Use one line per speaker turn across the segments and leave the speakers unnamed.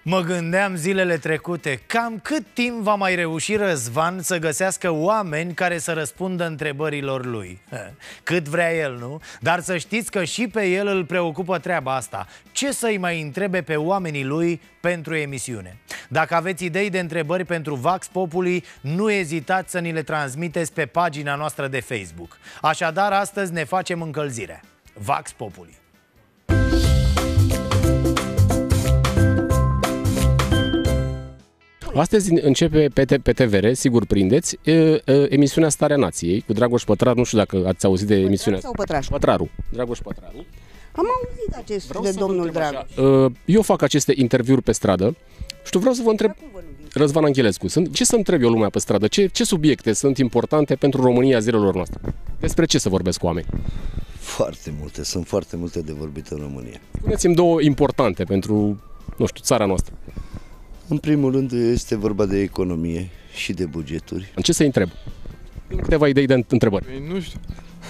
Mă gândeam zilele trecute, cam cât timp va mai reuși Răzvan să găsească oameni care să răspundă întrebărilor lui. Cât vrea el, nu? Dar să știți că și pe el îl preocupă treaba asta. Ce să-i mai întrebe pe oamenii lui pentru emisiune? Dacă aveți idei de întrebări pentru Vox Populi, nu ezitați să ni le transmiteți pe pagina noastră de Facebook. Așadar, astăzi ne facem încălzirea. Vox Populi.
Astăzi începe pe TVR, sigur prindeți, emisiunea Starea Nației cu Dragoș Pătraru. Nu știu dacă ați auzit de emisiunea asta. Pătraru. Dragoș Pătraru.
Am auzit acest de domnul Dragoș.
Eu fac aceste interviuri pe stradă și vreau să vă întreb, Răzvan Angelescu, ce să întreb eu lumea pe stradă? Ce subiecte sunt importante pentru România zilelor noastre? Despre ce să vorbesc cu oameni?
Foarte multe, sunt foarte multe de vorbit în România.
Spuneți-mi două importante pentru, nu știu, țara noastră.
În primul rând este vorba de economie și de bugeturi.
În ce să întreb? Câteva idei de întrebări.
Păi, nu știu.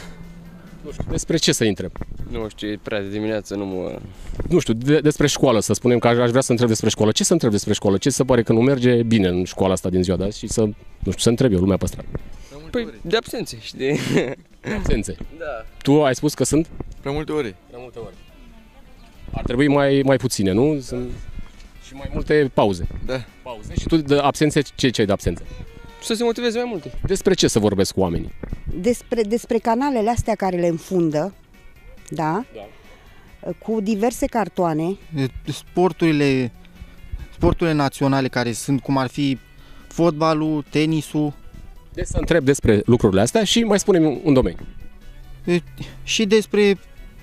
Despre ce să întreb?
Nu știu, e prea de dimineață, nu mă...
Nu știu, despre școală, să spunem că aș vrea să întreb despre școală. Ce să întreb despre școală? Ce se pare că nu merge bine în școala asta din ziua de azi și să, nu știu, să întreb eu lumea pe stradă.
Păi, de absențe și de...
Absențe?
Da.
Tu ai spus că sunt?
Prea multe ore.
Prea multe ore. Ar trebui mai puține, nu? Sunt... Și mai multe pauze.
Da.
Pauze. Și tu de absențe, ce ai de absențe?
Să se motiveze mai multe.
Despre ce să vorbesc cu oamenii?
Despre canalele astea care le înfundă, da? Cu diverse cartoane.
Sporturile naționale care sunt, cum ar fi fotbalul, tenisul.
Deci să întreb despre lucrurile astea și mai spunem un domeniu.
Și despre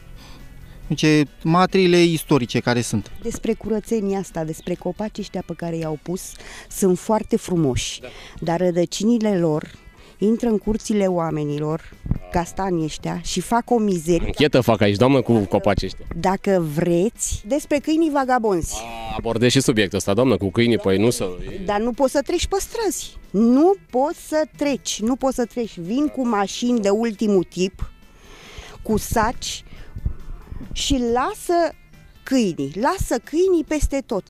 materiile istorice care sunt.
Despre curățenia asta, despre copacii ăștia pe care i-au pus, sunt foarte frumoși, dar rădăcinile lor intră în curțile oamenilor, castanii ăștia, și fac o mizerie.
Închetă fac aici, doamnă, cu copacii ăștia.
Dacă vreți, despre câinii vagabonzi.
Abordez și subiectul ăsta, doamnă, cu câinii, păi nu să...
Dar nu poți să treci pe străzi. Nu poți să treci. Vin cu mașini de ultimul tip, cu saci, și lasă câinii peste tot.